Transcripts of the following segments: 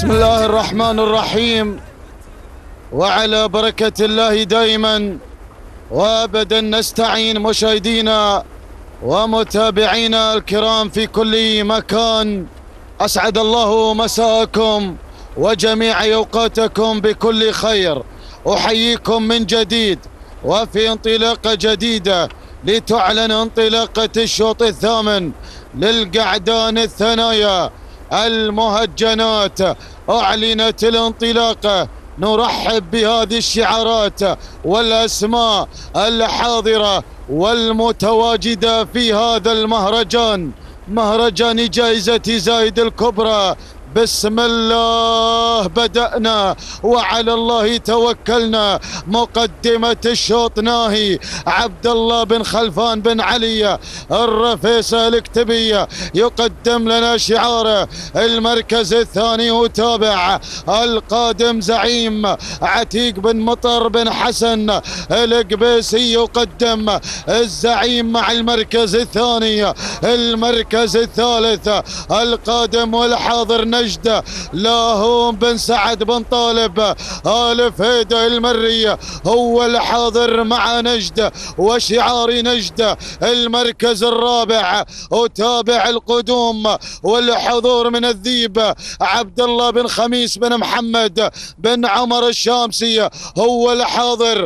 بسم الله الرحمن الرحيم. وعلى بركة الله دائما وابدا نستعين مشاهدينا ومتابعينا الكرام في كل مكان. أسعد الله مساءكم وجميع أوقاتكم بكل خير. أحييكم من جديد وفي انطلاقة جديدة لتعلن انطلاقة الشوط الثامن للقعدان الثنايا المهجنات. أعلنت الانطلاقة. نرحب بهذه الشعارات والأسماء الحاضرة والمتواجدة في هذا المهرجان، مهرجان جائزة زايد الكبرى. بسم الله بدأنا وعلى الله توكلنا. مقدمة الشوط ناهي عبد الله بن خلفان بن علي الرفيسة الاكتبية يقدم لنا شعاره. المركز الثاني وتابع القادم زعيم عتيق بن مطر بن حسن القبيسي يقدم الزعيم مع المركز الثاني. المركز الثالث القادم والحاضر نجدة لاهون بن سعد بن طالب آل فيدة المرية هو الحاضر مع نجدة وشعار نجدة. المركز الرابع وتابع القدوم والحضور من الذيب عبد الله بن خميس بن محمد بن عمر الشامسية هو الحاضر.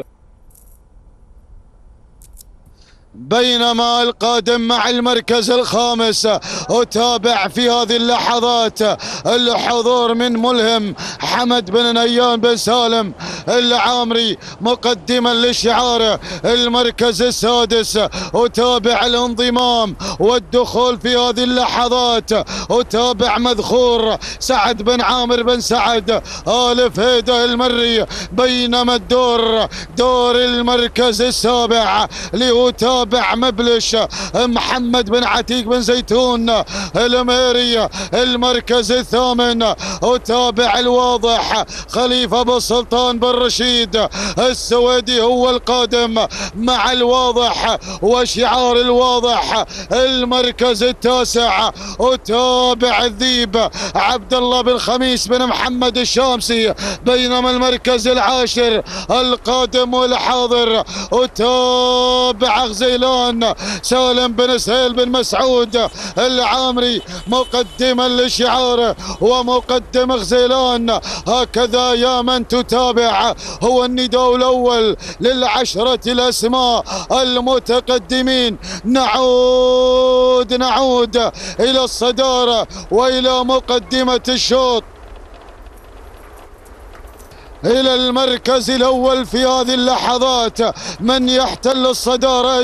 بينما القادم مع المركز الخامس وتابع في هذه اللحظات الحضور من ملهم حمد بن نيان بن سالم العامري مقدما لشعاره. المركز السادس وتابع الانضمام والدخول في هذه اللحظات وتابع مذخور سعد بن عامر بن سعد آل فيدة المري. بينما دور المركز السابع ليتابع مبلش محمد بن عتيق بن زيتون الميري. المركز الثامن وتابع الواضح خليفة بن سلطان بن رشيد السويدي هو القادم مع الواضح وشعار الواضح. المركز التاسع وتابع الذيب عبد الله بن خميس بن محمد الشامسي. بينما المركز العاشر القادم والحاضر وتابع غزيلان سالم بن سهيل بن مسعود العامري مقدما لشعاره ومقدم غزيلان. هكذا يا من تتابع هو النداء الأول للعشرة الأسماء المتقدمين. نعود إلى الصدارة وإلى مقدمة الشوط. إلى المركز الأول في هذه اللحظات من يحتل الصدارة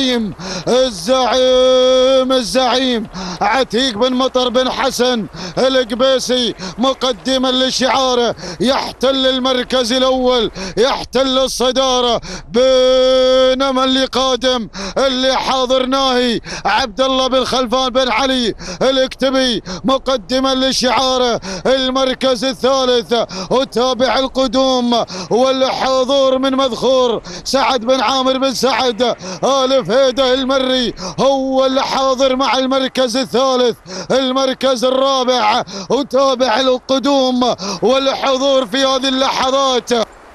الزعيم عتيق بن مطر بن حسن القبيسي مقدما لشعاره. يحتل المركز الأول، يحتل الصدارة. بينما اللي قادم اللي حاضر ناهي عبد الله بن خلفان بن علي الاكتبي مقدما لشعاره. المركز الثالث وتابع القدوم والحضور من مذخور سعد بن عامر بن سعد آل فيدة المري هو الحاضر مع المركز الثالث. المركز الرابع وتابع القدوم والحضور في هذه اللحظات.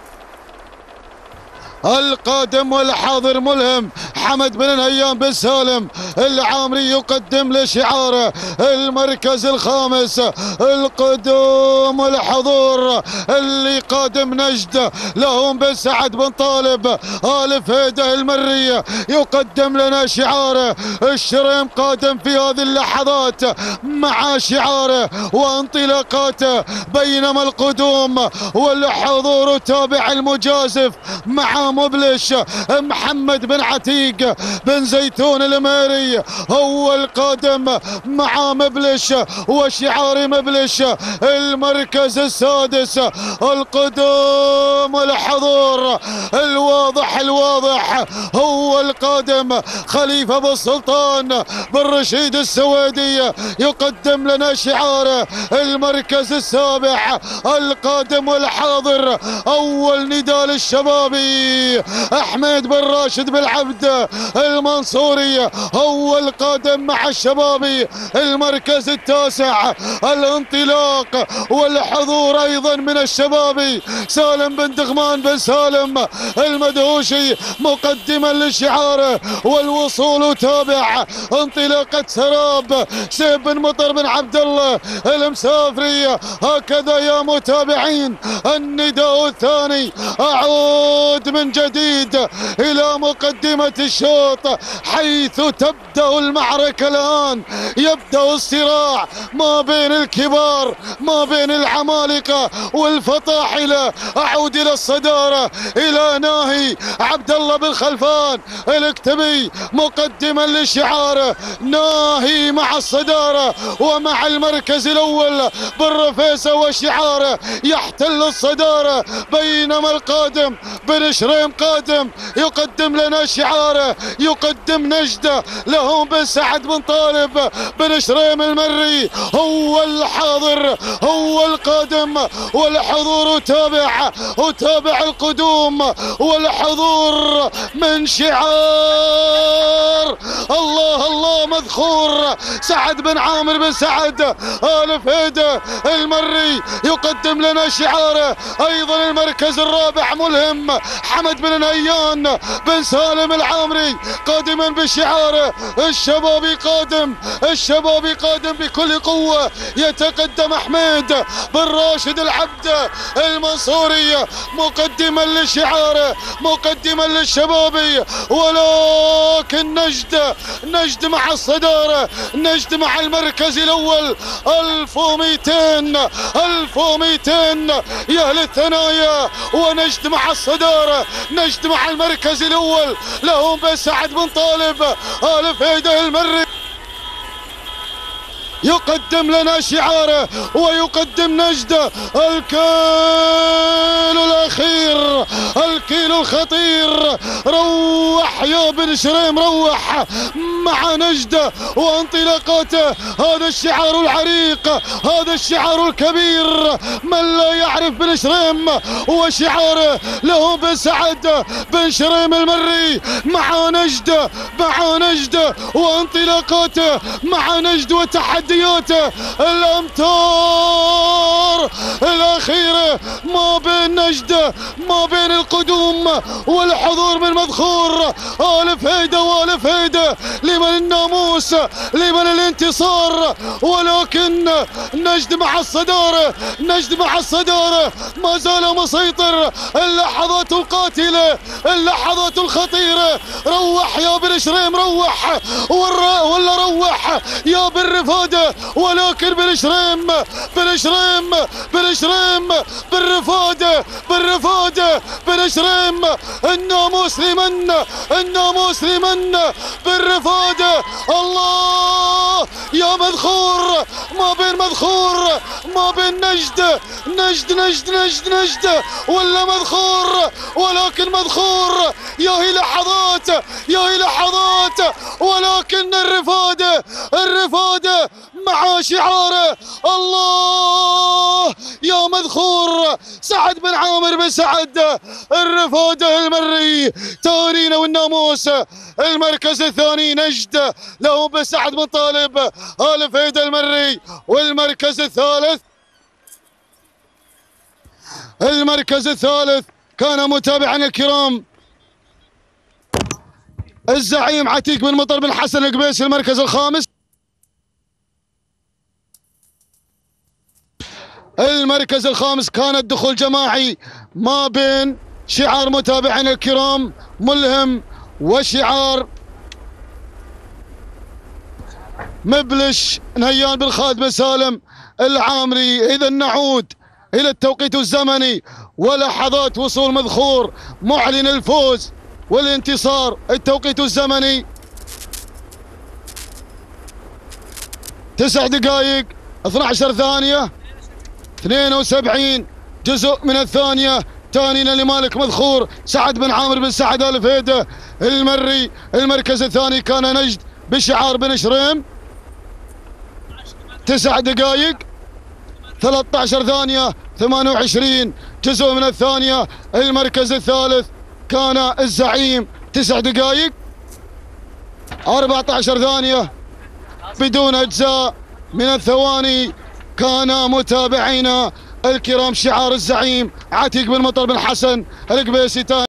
القادم والحاضر ملهم حمد بن نيان بن سالم العامري يقدم لشعاره. المركز الخامس القدوم والحضور اللي قادم نجد لهم بن سعد بن طالب آل فيدة المرية يقدم لنا شعاره. الشريم قادم في هذه اللحظات مع شعاره وانطلاقاته. بينما القدوم والحضور تابع المجازف مع مبلش محمد بن عتيق بن زيتون الميري هو القادم مع مبلش وشعار مبلش. المركز السادس القدوم والحضور الواضح هو القادم خليفة بن سلطان بن رشيد السويدي يقدم لنا شعاره. المركز السابع القادم والحاضر أول نداء للشبابي أحمد بن راشد بالعبد الفيدة المنصوري هو القادم مع الشبابي. المركز التاسع الانطلاق والحضور ايضا من الشبابي سالم بن دغمان بن سالم المدهوشي مقدما للشعار. والوصول تابع انطلاقة سراب سيف بن مطر بن عبد الله المسافري. هكذا يا متابعين النداء الثاني. اعود من جديد الى مقدمة الشوط حيث تبدأ المعركة الان. يبدأ الصراع ما بين الكبار ما بين العمالقة والفطاحلة. اعود الى الصدارة الى ناهي عبد الله بن خلفان الاكتبي مقدما للشعار. ناهي مع الصدارة ومع المركز الاول بالرفيسة والشعار يحتل الصدارة. بينما القادم بن شريم قادم يقدم لنا شعاره يقدم نجدة له بن سعد بن طالب. بن شريم المري هو الحاضر هو القادم والحضور تابع القدوم والحضور من شعار. الله الله مذخور سعد بن عامر بن سعد آل فيدة المري يقدم لنا شعاره. ايضا المركز الرابع ملهم حمد بن نهيان بن سالم العامري قادما بشعاره. الشبابي قادم بكل قوة. يتقدم احمد بن راشد العبد المنصوري مقدما للشعار مقدما للشبابي. ولكن نجد مع الصدارة نجد مع المركز الاول 1200 يا اهل الثنايا. ونجد مع الصدارة نجد مع المركز الاول لهم بن سعد بن طالب آل فيدة المري يقدم لنا شعاره ويقدم نجده. الكيل الاخير الكيل الخطير. روح يا بن شريم روح مع نجده وانطلاقاته. هذا الشعار العريق هذا الشعار الكبير. من لا يعرف بن شريم وشعاره له بن سعد بن شريم المري مع نجده وانطلاقاته مع نجد وتحدياته. الامتار الاخيره ما بين نجده ما بين القدوم والحضور من مذخور آل فيدة وآل فيدة لمن الناموس لمن الانتصار. ولكن نجد مع الصدارة ما زال مسيطر. اللحظات القاتلة اللحظات الخطيرة. روح يا بن شريم روح ولا روح يا بن رفادة. ولكن بن شريم بن شريم الناموس لمن بن رفادة. الله يا مذخور ما بين نجد ولا مذخور. ولكن مذخور يا هي لحظات ولكن الرفادة مع شعاره. الله يا مذخور سعد بن عامر بن سعد الرفادة المري تارينا والناموس. المركز الثاني نجد له بن سعد بن طالب آل فيدة المري. والمركز الثالث كان متابعنا الكرام الزعيم عتيق بن مطر بن حسن القبيسي. المركز الخامس كان الدخول جماعي ما بين شعار متابعينا الكرام ملهم وشعار مبلش نهيان بن خالد بن سالم العامري. إذا نعود إلى التوقيت الزمني ولحظات وصول مذخور معلن الفوز والانتصار. التوقيت الزمني 9 دقائق 12 ثانية 72 جزء من الثانية. تانينا لمالك مذخور سعد بن عامر بن سعد آل فيدة المري. المركز الثاني كان نجد بشعار بن شريم 9 دقائق 13 ثانية 28 جزء من الثانية. المركز الثالث كان الزعيم 9 دقائق 14 ثانية بدون أجزاء من الثواني. كان متابعينا الكرام شعار الزعيم عتيق بن مطر بن حسن القبيسي.